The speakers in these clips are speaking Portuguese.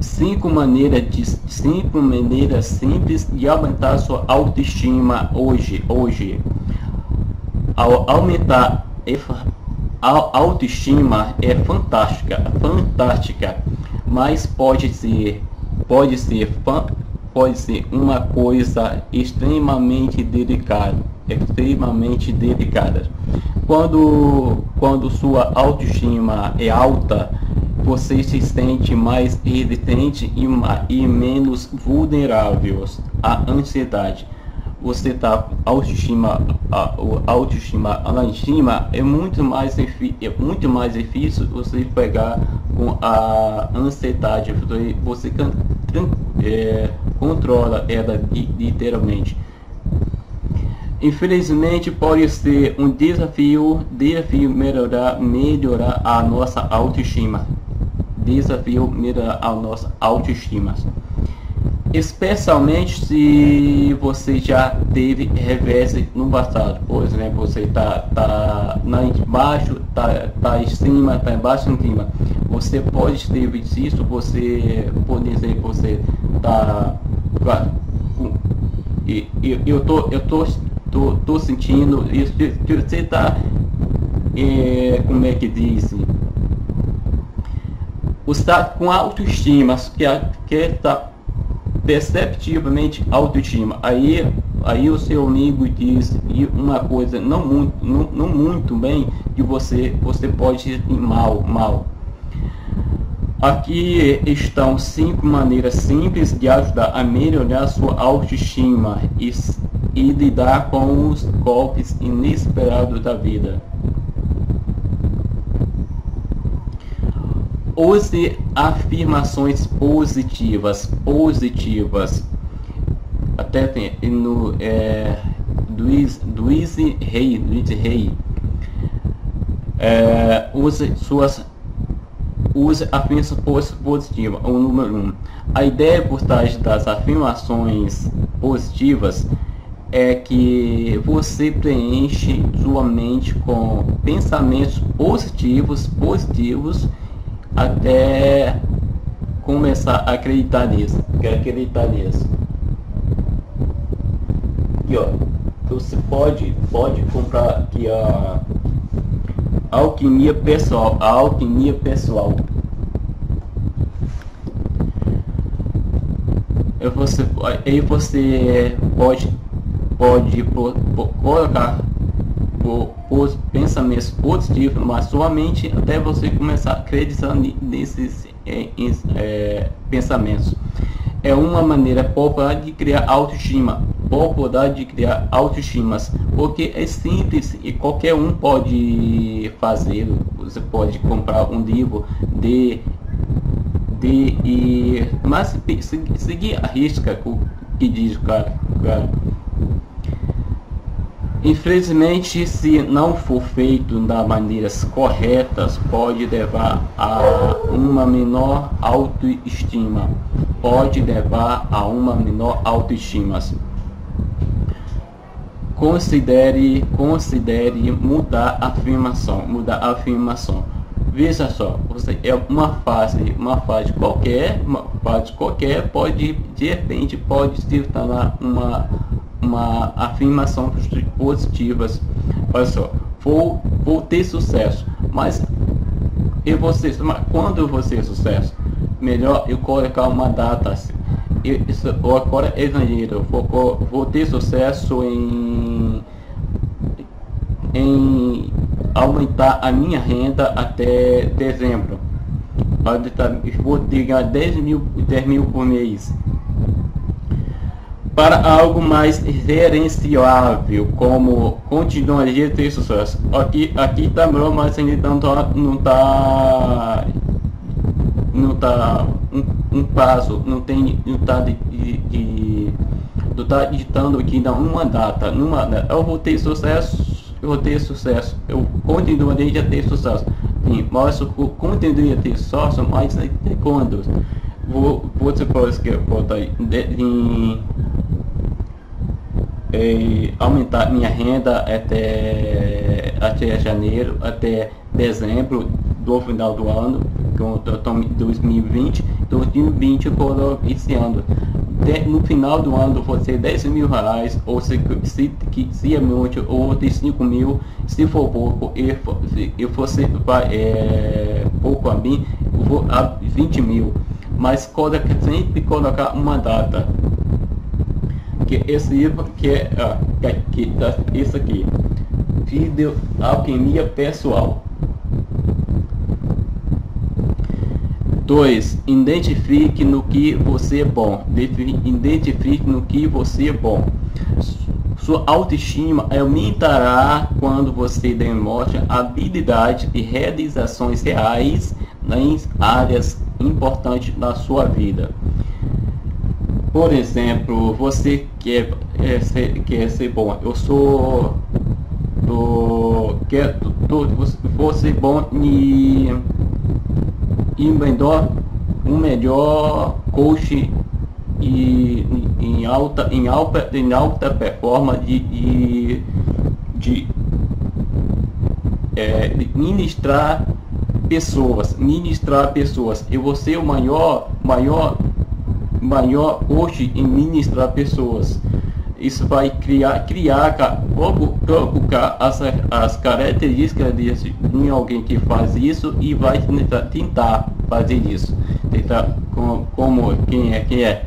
cinco maneiras simples de aumentar sua autoestima hoje. Ao aumentar a autoestima é fantástica, mas pode ser uma coisa extremamente delicada. Quando sua autoestima é alta, você se sente mais resistente e menos vulnerável à ansiedade. Você tá autoestima lá em cima, é muito mais difícil você pegar com a ansiedade. Você controla ela literalmente. Infelizmente pode ser um desafio melhorar a nossa autoestima. Especialmente se você já teve revés no passado. Por exemplo, você tá lá embaixo, tá em cima, tá embaixo, em cima. Você pode ter visto isso, você pode dizer que você tá... Eu tô sentindo isso, que você tá... como é que diz? Você está com autoestima, que está perceptivelmente autoestima. Aí o seu amigo diz uma coisa não muito bem, que você pode se sentir mal. Aqui estão 5 maneiras simples de ajudar a melhorar sua autoestima e lidar com os golpes inesperados da vida. Use afirmações positivas. Até tem no Louise Hay. Use afirmações positivas. O número 1. A ideia por trás das afirmações positivas é que você preenche sua mente com pensamentos positivos até começar a acreditar nisso. Aqui, ó, você pode comprar aqui a alquimia pessoal. Aí você pode colocar os pensamentos positivos, mas somente até você começar a acreditar nesses pensamentos. É uma maneira popular de criar autoestima, porque é simples e qualquer um pode fazer. Você pode comprar um livro mas seguir a risca que diz o cara. Infelizmente, se não for feito das maneiras corretas, pode levar a uma menor autoestima. Considere mudar a afirmação. Veja só, uma fase qualquer pode de repente se tornar uma afirmação positivas. Olha só, vou ter sucesso, mas quando eu vou ter sucesso? Melhor eu colocar uma data assim. Agora é janeiro, vou ter sucesso em aumentar a minha renda até dezembro. Vou ganhar 10 mil por mês. Para algo mais gerenciável, como continuaria a ter sucesso. Aqui tá bom, mas ainda não tá um prazo, não tá digitando aqui uma data. Eu vou ter sucesso, eu continuaria a ter sucesso. Sim, mas eu continuaria a ter sucesso, mas até quando? Você pode botar aumentar minha renda até janeiro, até dezembro do final do ano, 2020. 2020 coloca esse ano. No final do ano você R$10.000, ou se é muito, ou de 5.000, se for pouco, e você vai pouco a mim, eu vou a 20.000, mas sempre colocar uma data, que esse isso aqui, vídeo alquimia pessoal. 2. Identifique no que você é bom. Identifique no que você é bom. Sua autoestima aumentará quando você demonstra habilidade e realizações reais em áreas importantes da sua vida. Por exemplo, você quer ser bom. Eu sou vou ser bom e um melhor coach em alta performance de ministrar pessoas. Eu vou ser o maior coach em ministrar pessoas. Isso vai criar as características de alguém que faz isso e vai tentar fazer isso. Como quem é?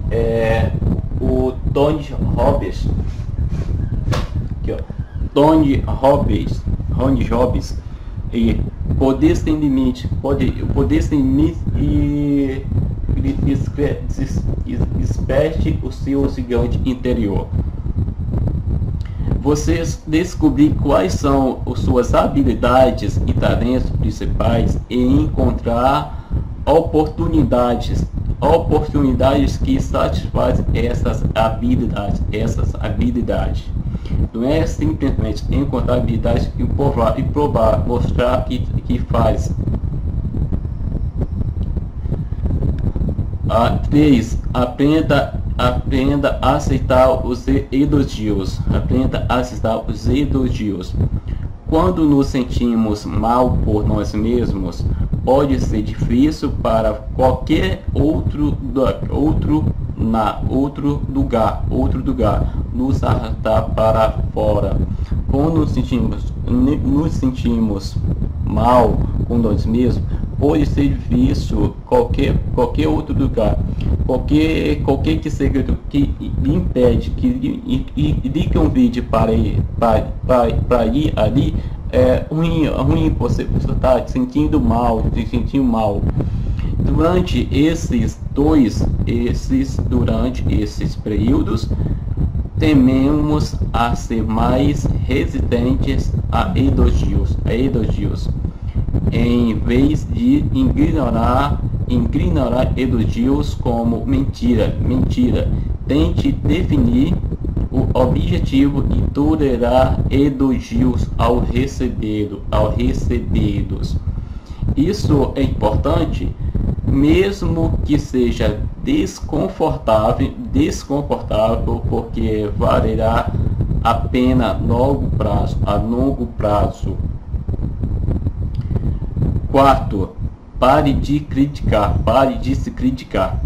O Tony Robbins. Aqui, ó. Tony Robbins. E poder sem limite. Poder sem limite e desperte o seu gigante interior. Você descobrir quais são as suas habilidades e talentos principais e encontrar oportunidades que satisfazem essas habilidades. Não é simplesmente encontrar habilidades e provar, mostrar que faz. 3. Aprenda a aceitar os elogios. Quando nos sentimos mal por nós mesmos, pode ser difícil para qualquer outro lugar nos arrastar para fora. Quando nos sentimos mal com nós mesmos, pode ser difícil qualquer outro lugar, qualquer que seja que lhe impede, que lhe convide para ir ali, é ruim, você está se sentindo mal. Durante esses períodos, tememos a ser mais resistentes a elogios, em vez de ignorar elogios como mentira. Tente definir o objetivo e tolerar elogios ao recebidos. Isso é importante, mesmo que seja desconfortável, porque valerá a pena a longo prazo. 4. Pare de se criticar.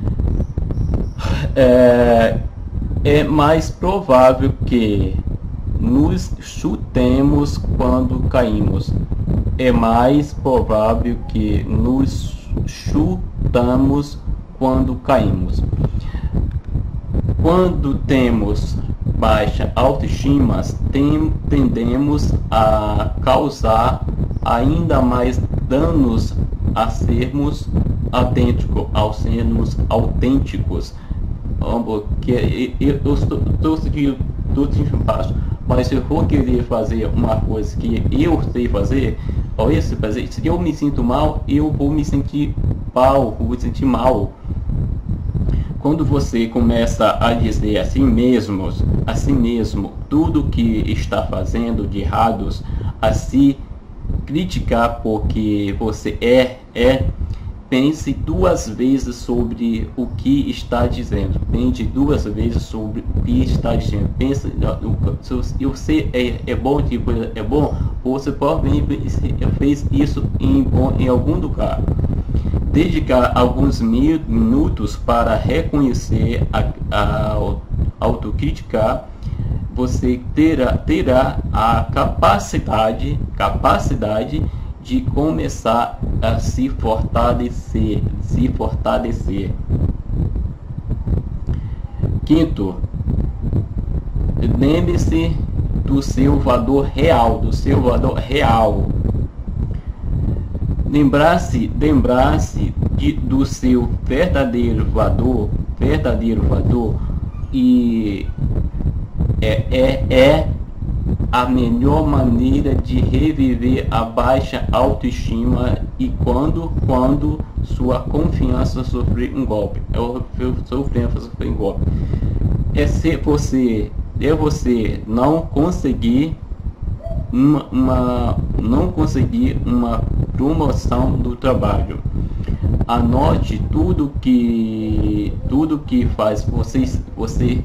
É mais provável que nos chutemos quando caímos. É mais provável que nos chutamos quando caímos. Quando temos baixa autoestima, tendemos a causar ainda mais danos a sermos autênticos. Eu estou sentindo baixo, mas se eu for querer fazer uma coisa que eu sei fazer, se eu me sinto mal, eu vou me sentir mal. Quando você começa a dizer a si mesmo tudo que está fazendo de errados, a se criticar porque você pense duas vezes sobre o que está dizendo. Pensa, eu sei, é bom, você provavelmente fez isso em algum lugar. dedicar alguns minutos para reconhecer a autocrítica, você terá a capacidade de começar a se fortalecer. Quinto, lembre-se do seu valor real, Lembrar-se do seu verdadeiro valor e é a melhor maneira de reviver a baixa autoestima e quando sua confiança sofrer um golpe. É você não conseguir uma promoção do trabalho. Anote tudo que faz você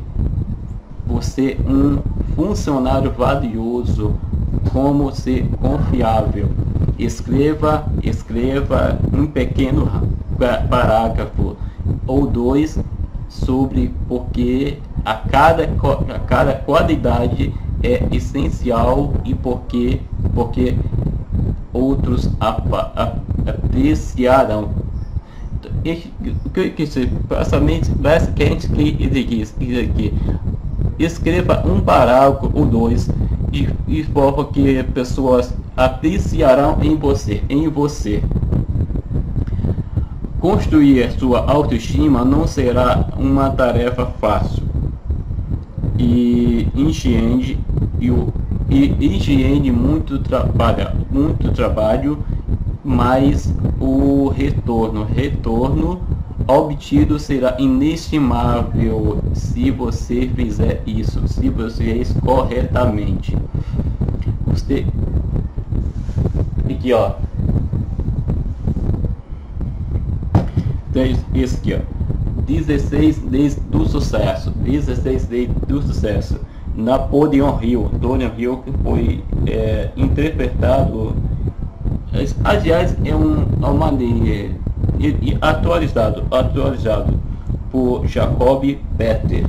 um funcionário valioso, como ser confiável. Escreva um pequeno parágrafo ou dois sobre porque a cada qualidade é essencial e porque outros apreciarão. Basicamente, escreva um parágrafo ou dois de forma que pessoas apreciarão em você. Construir sua autoestima não será uma tarefa fácil e exige muito trabalho, mas o retorno obtido será inestimável se você fizer isso, se você fizer isso corretamente. Aqui, ó. Isso aqui, ó. 16 leis do sucesso. Napoleão Hill, que foi interpretado, aliás, é uma lei atualizado por Jacob Better.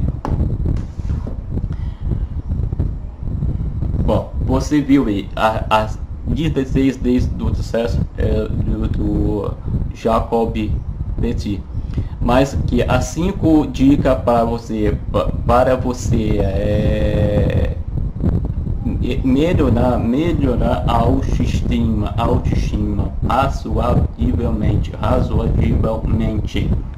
Bom, você viu aí as 16 leis do sucesso do Jacob Better, mas que as 5 dicas para você melhorar a autoestima razoavelmente.